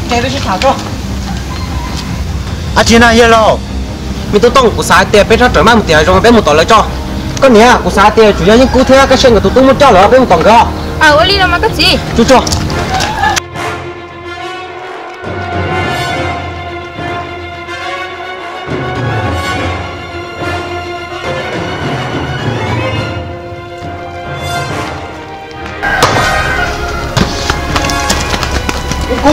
chạy đi thả cho à chị nào hello mình tôi tông của xã tiền bên trong trở mang một tiền rồi bên một tỏi lấy cho con nhé của xã tiền chủ yếu những cú thế cái xe của tôi muốn cho nó bên một tỏi cơ à ôi đi đâu mà cái gì chú cho cô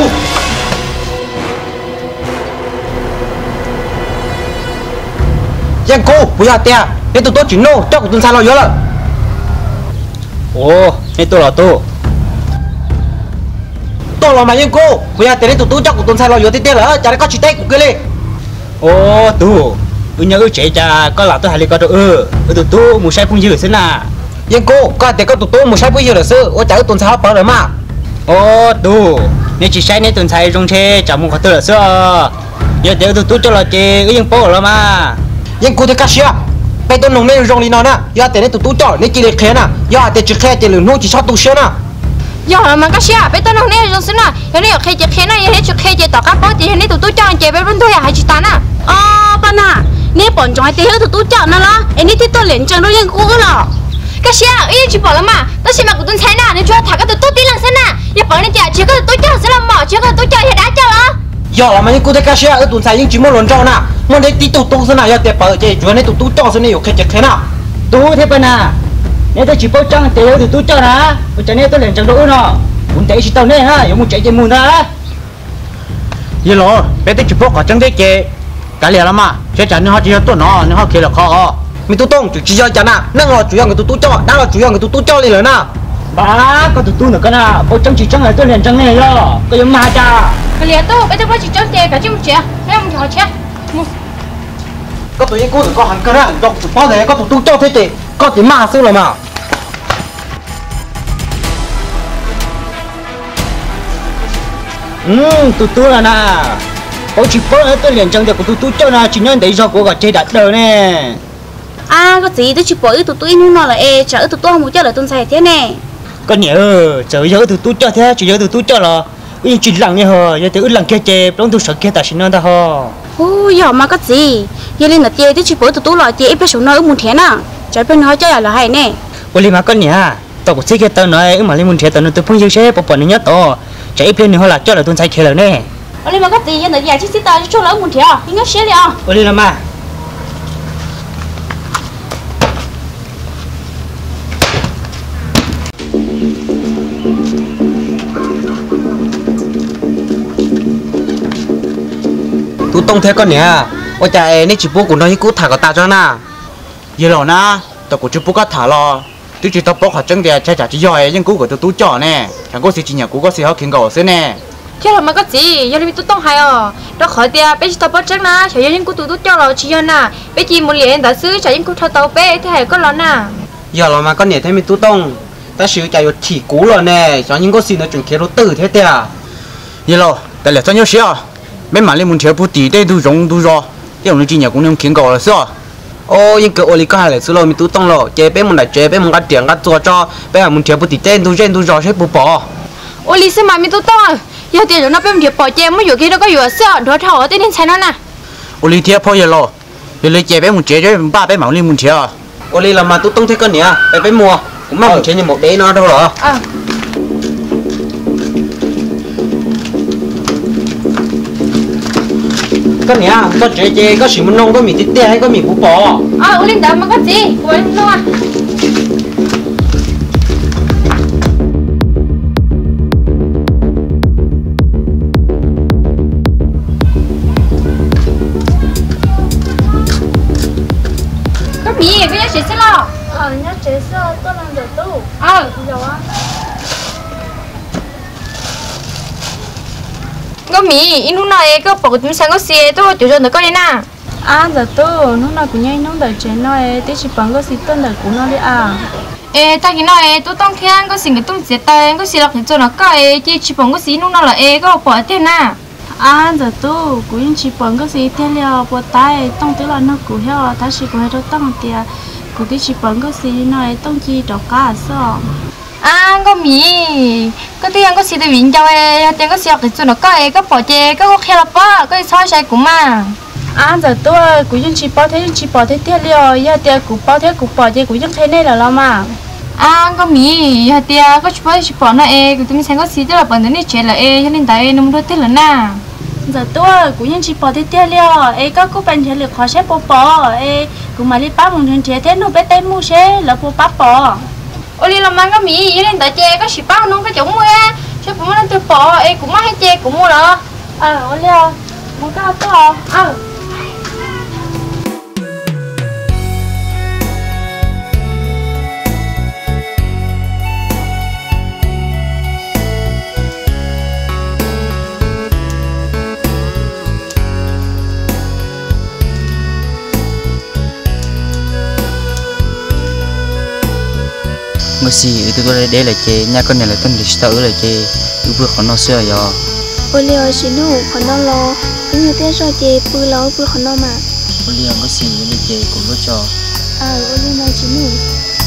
Giang cô bây giờ tiền nên tụi tôi chuyển nô cho của tuần sau lo nhớ rồi ồ nên tôi là tôi là mà Giang cô bây giờ tiền nên tụi tôi cho của tuần sau lo nhớ tí tiền rồi chả có chỉ tay của kia đi ồ tu nhớ chạy cha có là tôi hay đi coi tụi tôi một sai không dư xí nà Giang cô có tiền có tụi tôi một sai bây giờ là sư ôi chả tuần sau bỏ rồi mà ồ tu nếu chỉ sai nên tuần sai trong xe chả muốn có tôi là xưa giờ để tụi tôi cho là chị cái dân phố rồi mà Giang cô thì cắt xia bây tôi nông nên rong đi nó nè giờ tiền nên tụi tôi cho nên chỉ để khe nè giờ tiền chỉ khe tiền lửa nô chỉ sao tụi xia nè giờ mà cái xe bây tôi nông nên rồi xin à giờ này khi chơi này giờ này chơi khi chơi tao cá bó thì này tụi tôi chọn chơi bên bên thôi à hay chỉ ta nè bạn à nếu bọn chúng thì tụi tôi chọn nó là anh ấy thì tôi liền chọn đôi dân cũ rồi cái xe ấy chỉ bỏ lắm mà tôi chỉ mặc của tôi thấy nè nên cho thả cái tụi tôi tí lần xem nè giờ bọn này chỉ có tôi chọn sẽ làm mỏ chỉ có tôi chọn thì đã chọn á giờ là mà những cô thấy cắt xia ở tuần sau những chỉ muốn luận trâu nè muốn để tí tụi tôi xem nào giờ tiền bỏ chơi chuyện này tụi tôi cho xem này có khe nào tu thế bên à nếu tôi chỉ bao trăng thì tôi cho hả tôi chạy này tôi liền chẳng đủ nó muốn chạy chỉ tao này ha giống muốn chạy chạy muốn ra vậy rồi bé tôi chỉ bao cả trăng đấy chơi cái liền lắm mà chơi chẳng nên họ chỉ cho nó nên họ kia là khó mình tụi tôi chỉ cho chẳng à năng là chủ yếu người tụi tôi cho đang là chủ yếu người tụi tôi cho đi rồi nè bà có tụi tôi nữa cái nào bao trăng chỉ trăng này tôi liền trăng này lo cái giống ma cha cái liền tôi bây giờ chỉ chọn chơi cả chứ một chuyện nếu không chọn chơi có tụi những cô được có hàng cân á dọc tụi bao giờ có tụi tôi cho thế thì có tí ma sư rồi mà tụi tôi là nè có chỉ có tôi liền trăng được của tụi tôi cho là chỉ nên để cho của chơi đặt đời nè à có gì tôi chỉ bỏ tụi tôi nhưng nó là chở tụi tôi không muốn chơi là tôi xài thế nè con nhớ chở giờ tụi tôi cho thế chỉ nhớ tụi tôi cho là yên chỉ lặng như hờ giờ tụi lặng kia chè trong tôi sợ kia ta xin nó ta hờ ôi giờ mà có gì giờ lên là tiền tôi chỉ bỏ tụi tôi là tiền ít bây giờ nói muốn thế nào trái bên nói chơi là hay nè ôi li mà con nhá tao cũng thích cái tao nói mà lên muốn thế tao nói tôi phong yêu xe bỏ nó nhớ to chạy ít lên nữa là cho là tôi sai kia rồi nè ôi li mà có gì giờ là giờ chỉ tao cho là muốn thế à nhớ xe đi à ôi li làm mà tụi tông thế con nè ôi trời nên chỉ bố của nó những cú thả của ta cho na giờ rồi na tao cũng chưa bố có thả lo tôi chỉ tao bố họ chân để chạy trả chỉ giỏi nhưng cú của tôi tú trò nè thằng cô chỉ nhà cú có gì họ khiến cầu xí nè thế là mà có gì giờ đi tụi tông hay à đó khỏi tiền bây giờ tao bắt chắc na chạy những cú tụi tôi cho là chỉ cho na bây giờ một liền đã xứ chạy những cú thao tàu bé thế hay có lo na giờ là mà con nè thấy mình tụi tông ta sử chạy chỉ cú rồi nè cho những có gì nó chuẩn kia nó tử thế à giờ rồi tại là sao nhớ xí à mấy mà lên muốn chơi bút tí đây tôi giống tôi rồi cái ông chỉ nhà cũng nên khiến cầu là sao ô những cái ô lý có hai là số rồi mình tụi tông rồi chơi bé mình lại chơi bé mình gắt tiền gắt cho bé là mình chơi bút tí tên tôi rồi hết bút bỏ ô lý xem mà mình tụi tông giờ tiền rồi nó bé mình chơi bỏ chơi mới vừa kia nó có vừa sao đó thầu ở tên nên sai nó nè ô lý thiệt thôi giờ rồi giờ lấy chơi bé muốn chơi chơi ba bé mà lên muốn chơi à ô lý là mà tụi tông thế con nè bé mua cũng mà mình chơi như một bé nó đâu rồi con nè có chơi có gì muốn nông có mì tít hay có mì bún bò ô linh đá mà có gì của anh nông à có mì bây giờ chị sẽ lo nhớ chế sơ tôi làm được tu rồi á có mì in lúc này có bỏ tụi sang có xe tôi chủ cho nó có đi nè giờ tu lúc nào cũng nhanh nóng đợi chế nói tí chỉ bằng có gì tên đợi của nó đi ta cái nói tôi tông khen có gì cái tông chết tay có gì là cho nó cái chỉ bằng có gì lúc nào là có bỏ tiền nè giờ tu cũng chỉ bằng có gì thế liệu bỏ tay tông tức là nó cũng hiểu ta chỉ có hai đôi tông thì cũng tí chỉ bằng có gì nói tông chi đọc cả sao à có mì có tiền có xí từ viện cho em tiền có xí học cái chỗ nó có em có bỏ chè có khe là bỏ có xóa sai cũng mà à giờ tôi cũng những chỉ bỏ thế tiếc liều giờ tiền cũng bỏ chè cũng những thế này là mà à có mì tiền có chỉ bỏ nó em tụi mình xem có xí tức là bọn nó đi chơi là em cho nên tại nó mua tiếc là na giờ tôi cũng những chỉ bỏ thế tiếc liều em có cũng bên chơi được khó xếp bỏ em cũng mà đi bắt một thằng trẻ thế nó bé tay mua xe là bỏ ôi đi làm mang cái mì cho nên tại chè có chỉ bao nó cái chỗ mua á chứ cũng nó tôi bỏ em cũng hay chè cũng mua đó ôi liều mua cái to người gì từ tôi đây là chế nhà con này là tên lịch sử là chế từ bữa họ nó xưa giờ ôi liều xin nụ còn nó lo cứ như thế rồi chế bữa lo bữa còn nó mà ôi liều người gì là chế cũng có cho ôi liều nói xin nụ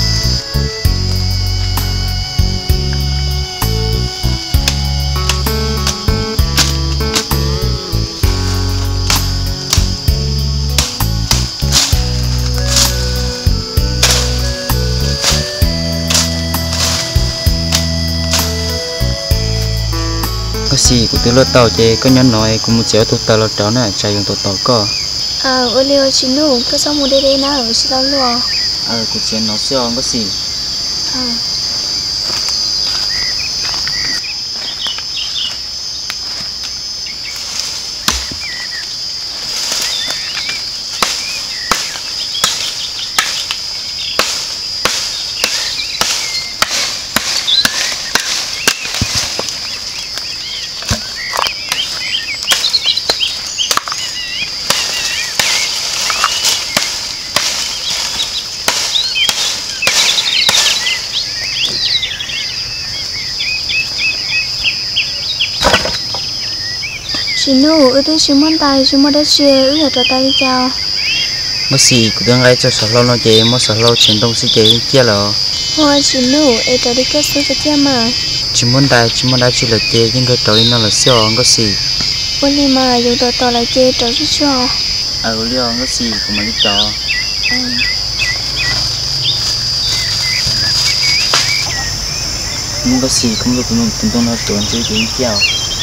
có gì của tôi lo tàu chế có nhân nói cũng một chéo tôi tàu lo chó này chạy dùng tàu co ôi liều xin nụ cứ xong một đây nào ở xin tao luôn của chế nó xưa có gì xin nụ ơi tôi xin món tay xin món đất xe ơi là tay đi chào có gì của tôi ngay cho sợ lâu nó chế mà sợ lâu chiến đông sẽ chế kia là hoa xin nụ ơi tao đi kết số cho mà chỉ muốn đai chỉ là chế nhưng cái trội nó là xưa có gì ôi liều mà dùng tao lại chơi trò rất cho liều có gì của mình đi cho không có gì không có cũng tụi tôi nó tuần chơi tiếng kẹo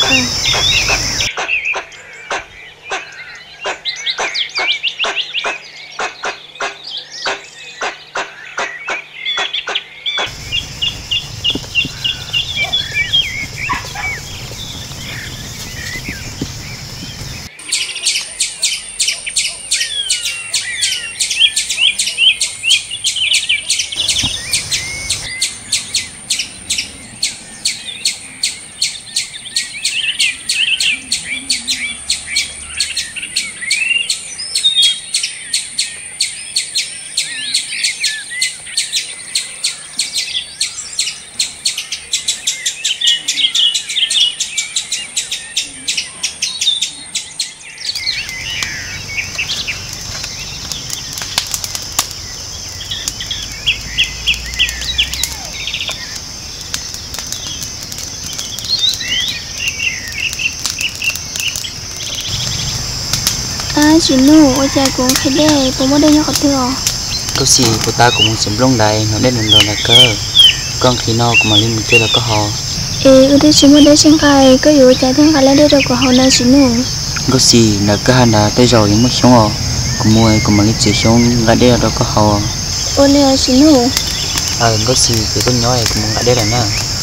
xin nụ ôi cha cũng phải để bố mất đây nó có thừa có gì của ta cũng muốn xem lông đầy nó đến lần rồi là cơ con khi nó cũng mà lên mình chơi là có họ ơi tôi xin mất đây xem cái cóอยู่cha thêm cái lên đây rồi của họ nên xin nụ có gì là cái hành là tới rồi nhưng mà xong rồi cũng mua cũng mà lên chơi xong lại đây là có họ ôi liều xin nụ có gì thì có nhói cũng lại đây là nè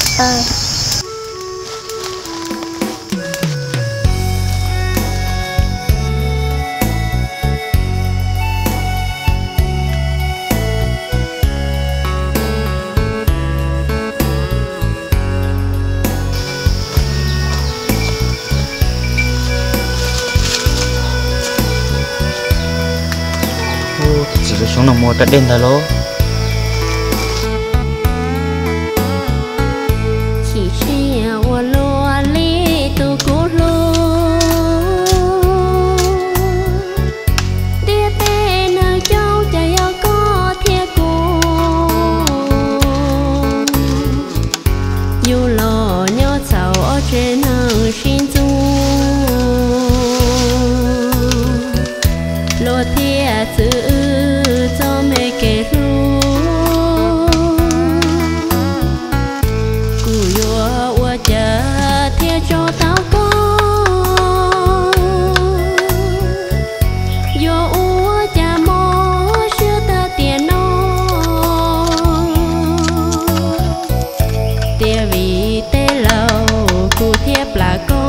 chỉ là xuống nằm mua đã đen ta lố chỉ xe ô lô li tu cú lô đi tê nơi châu chạy có thiệt cô thiên sự cho mẹ kể ru cù yo ua chờ thiên cho tao có yo ua cha mò chưa ta tiền nó tiền vì tê lâu cù thiếp là con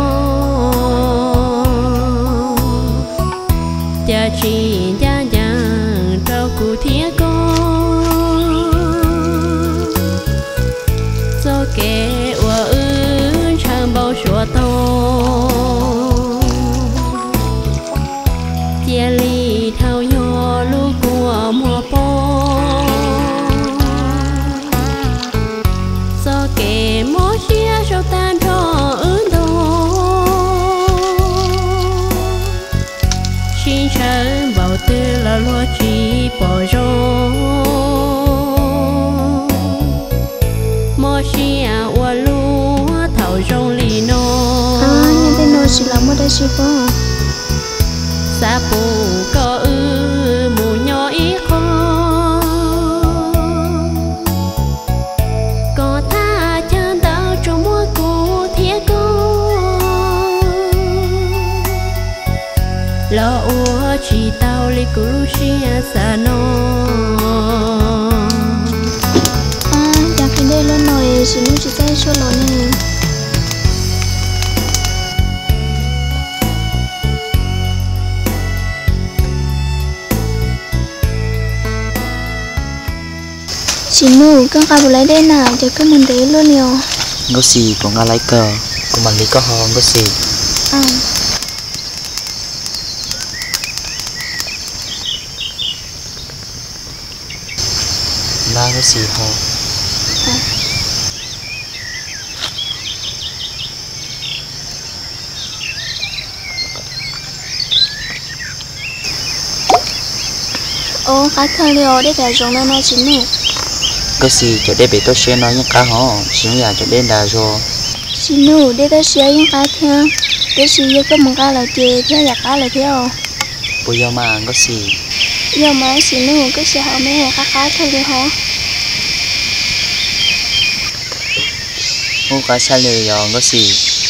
cha chỉ cha giang trao cụ thiết con do kẻ ua ư chẳng bao chúa tô chia ly thao nhỏ lu của mùa po do kẻ mó chia cho tan cho ư xin chân vào tư là lo chỉ bỏ rô mò xia ua lúa thảo rong lì nô nhà tên nó chỉ là một đại sư phụ sa bù có ư mù nhỏ ít khó có tha chân đau trong mua cụ thiết con lo ua chỉ tao li cú xia sa no chẳng khi đây luôn rồi chỉ nó chỉ tay cho nó nè chỉ nụ con cá bù lấy đây nào cho cái mình đấy luôn nhiều ngô xì của ngà lấy cờ của mình lấy có hò ngô xì na ngô xì hò ô cá thơ liều để cả giống nó chỉ nụ ngô xì cho để bị tôi xe nói những cá hò xin nhà cho đến đà rồi chỉ nụ để tôi xe những cá theo để chỉ cho cái mông cá là chè theo giặt cá là theo bây giờ mà ngô xì giờ mà chỉ nụ cái xe họ mấy hồ cá thơ liều họ ngô cá xa lười giờ ngô xì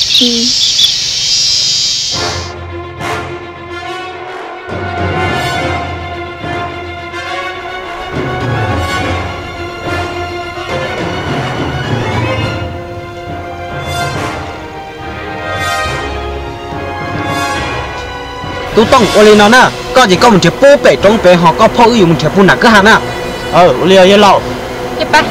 tu tông ô lên nó nè có gì có một chiếc bố bể trong bể họ có phô dùng một chiếc bún nạc cứ hả nè liền yên lậu Đi ba.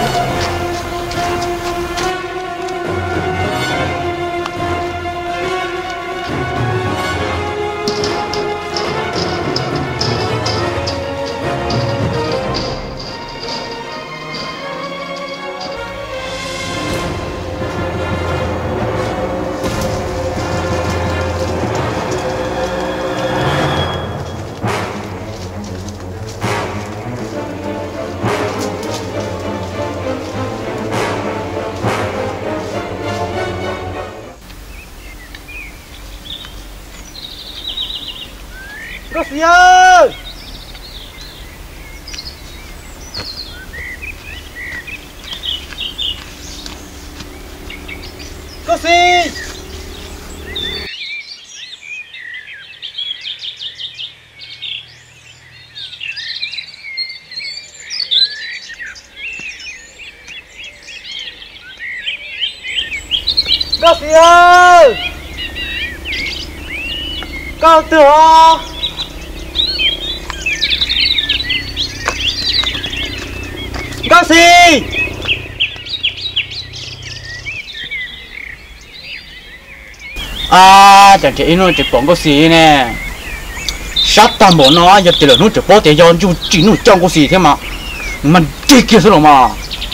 Có gì ơi? Có gì? Có gì ơi? Cao tưởng có gì chẳng chỉ nó chỉ bóng có gì nè sát tam bộ nó giờ tiền nó chỉ bỏ tiền cho chú chỉ nó trong có gì thế mà mình chỉ kia số mà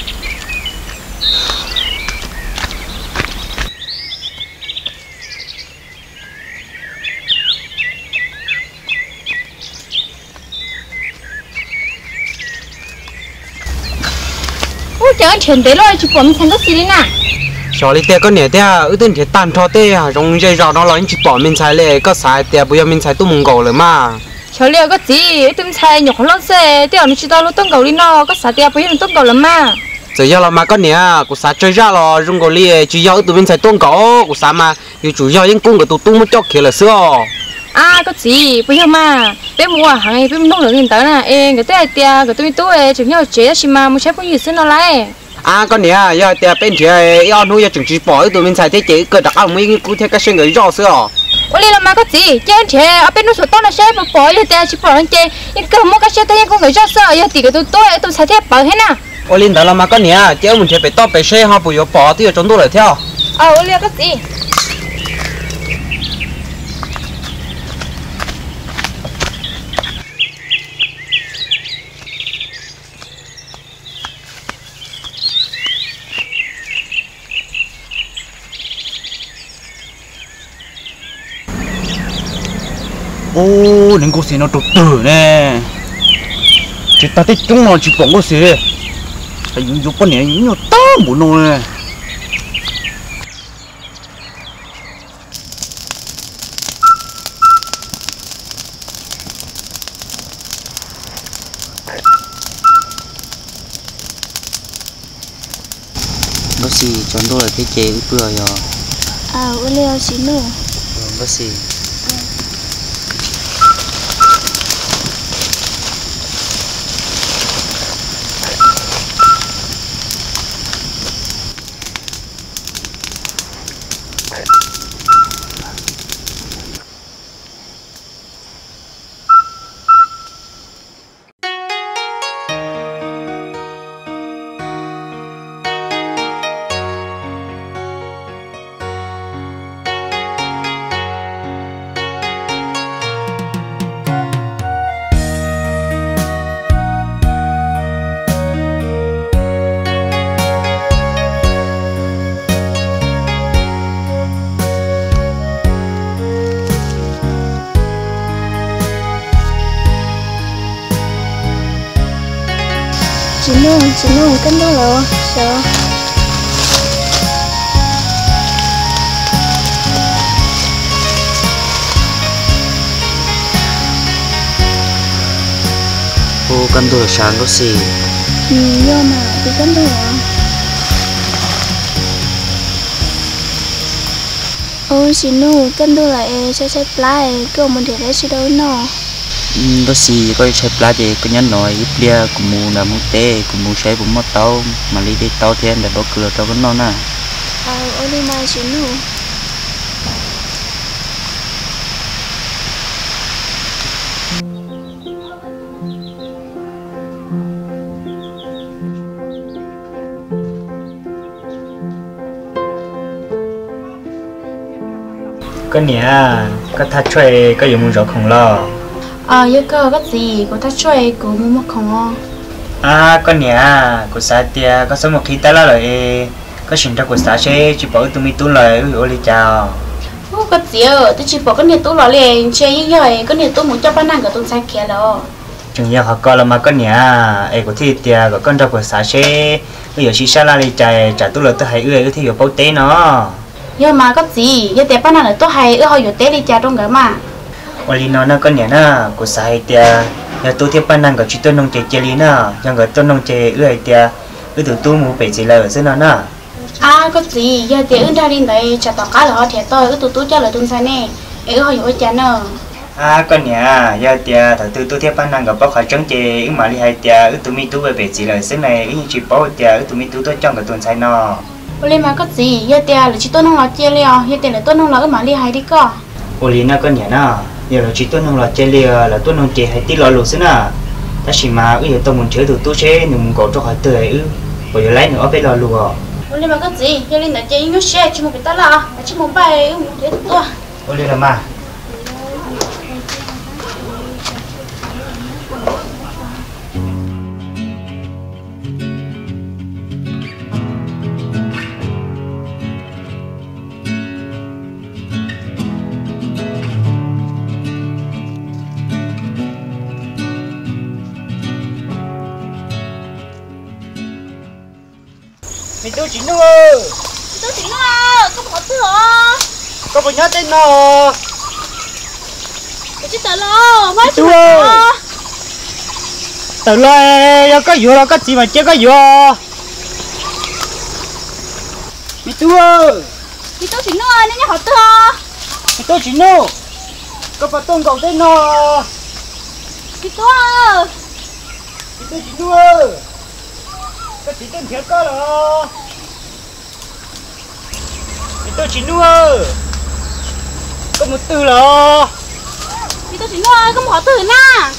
chẳng chuyện đấy rồi chỉ bỏ mình thành cái gì đấy nè cho lý có nè thế ư tên thì tan cho thế trong dây rào nó nói chỉ bỏ mình xài lệ có xài thì bây giờ mình xài tu mông cầu rồi mà chờ liệu có gì tụi sai nhục lon xe tiêu nó chỉ tao lúc tung cầu đi nó có xả tiêu bây giờ tung cầu lắm mà giờ giờ là mà có nè của xã chơi ra là rung gọi li chỉ do tụi mình xài tuôn cổ của xã mà dù chủ do những cung của tụi tung mới cho kia là xưa à có gì bây giờ mà bé mua hàng ngày bé nông lượng hiện tại nè em cái tay tia cái tụi mình tôi chừng nhau chế xí mà mua chế bao nhiêu xin nó lại à con nè giờ tiền bên kia yêu nuôi giờ chừng chỉ bỏ tụi mình xài thế chế cơ đặc ông mới cũng theo cái sinh người rõ xưa ôi là mà có gì chế chế ở bên nó sổ to là chế bỏ lên tia chỉ bỏ lên chế nhưng cơ mua cái chế tay cũng người rõ sợ giờ thì cái tụi xài thế bỏ hết nè ôi linh đó là mà con nè chế mình phải to phải xe họ bùi bỏ thì chúng tôi lại theo ôi là cái gì ô nên cô xí nó trục tử nè chỉ ta thấy chúng nó chỉ bỏng cô xí phải dùng con này nhiều to một nồi nè bác sĩ chọn đồ là thế chế bữa rồi ôi leo xin nữa bác sĩ chị nuông cái đó là sợ cô căn đồ sáng bác sĩ do mà tôi cái đó là ôi chị nuông cái đó là sẽ play cái mình thì lấy chị đâu nó bác sĩ có chạy plá thì có nhân nói ít bia của mù là mù tê của mù chạy cũng mất tàu mà đi tàu thì để bỏ cửa tàu con non à ôi đi mai chị nuông con nè có thắt chơi có dùng muốn rõ không lo giờ cơ cái gì của ta chơi của mua mất không con nè của xã tia có số một khi ta lo rồi có chuyện cho của xã sẽ chỉ bảo tụi mình tu lời ôi đi chào cái gì tôi chỉ bỏ cái này tôi lo liền chơi như vậy cái này tôi muốn cho bạn nàng của tôi sai kia đó chừng giờ họ coi là mà con nè của thi tia của con cho của xã sẽ bây giờ chỉ sao la đi chạy trả tu lời tôi hãy ơi thì có bao tế nó nhưng mà cái gì giờ để bạn nàng là tôi hay họอยู่tế đi cha trong cái mà ôi nó con nè na của xã hay tia nhà tôi tiếp ban năng của chị tôi nông chế chế lý na nhưng của tôi nông chế ơi tia tụi tôi muốn phải chỉ là ở dưới nó na cái gì giờ để ứng ra đi đấy trả tao cá là họ thiệt tôi tụi tôi cho là tôi sai nè họอยู่cha nữa con nè giờ tia thằng tôi tiếp ban năng của bác họ trắng chế mà đi hay tia tụi mình tôi về chỉ là dưới này chỉ bảo tia tụi mình tôi trong cái tuần sai nó ôi mà cái gì giờ tia là chị tôi nông là chia liao giờ tia là tôi nông là mà đi hay đi co ôi nó con nè na giờ là chỉ tôi nông là chế lia là tôi nông chế hay tí lo lụt xí na ta chỉ mà tôi muốn chơi tôi chế nhưng có cho họ tươi bây giờ lấy nữa bây lo lụt ôi mà cái gì giờ lên là chơi nhớ xe chỉ một cái ta là chỉ một bài để tôi ôi là mà mình tôi chỉ nuôi tôi chỉ nó có bỏ thừa có bao nhiêu tên nó chứ tớ lo mới chứ tớ lo có vô có gì mà chưa có vô mày tu thì tôi chỉ nói nên nhà họ tớ mày tu chỉ nô có phải tôn cầu tên nó thì tôi chỉ nô có chỉ tên thiếu có rồi tôi chỉ nô có một từ là thì tôi chỉ nói có một họ tớ na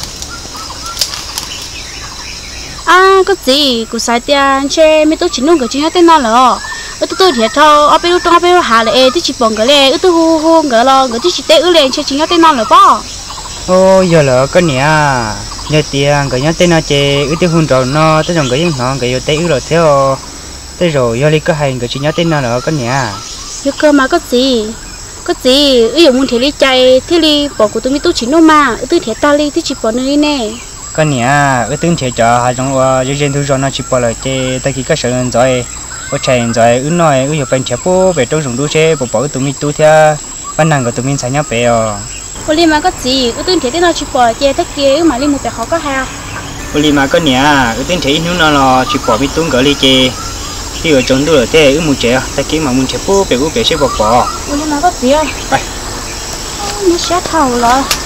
à có gì cũng sai tiền che mấy tôi chỉ nói cái chuyện đó tên nào rồi tôi thiệt thôi ở bên trong ở bên hà lệ tôi chỉ bằng cái lệ tôi hu hu cái lo cái chỉ tệ ư lên che chuyện đó tên nào rồi bao ô giờ là cái nhỉ nhớ tiền cái nhớ tên nào chế tôi hôn rồi nó tôi dùng cái những nó cái tệ ư rồi theo tới rồi giờ đi cái hành cái chuyện nhớ tên nào là cái nhỉ yêu cơ mà có gì ư dùng muốn thiệt đi chạy thiệt đi bỏ của tôi mấy tôi chỉ nói mà tôi thiệt ta đi tôi chỉ bỏ nơi nè cái nhỉ tôi thấy cho hai trong dân thu cho nó chỉ bỏ lại chế tại khi cái sự rồi có chạy rồi nói nhiều bên chép bố về trong dùng đu xe bỏ tụi mình tu theo ban năng của tụi mình sai nhau bé cô li mà có gì tôi thấy nó chỉ bỏ che tất kia mà li một bé khó có ha cô li mà có nhỉ tôi thấy nó là chỉ bỏ bị tung cái li chê thì ở trong tôi là thế một trẻ tại khi mà muốn chép bố bé sẽ bỏ cô li mà có gì không phải nó sát thầu rồi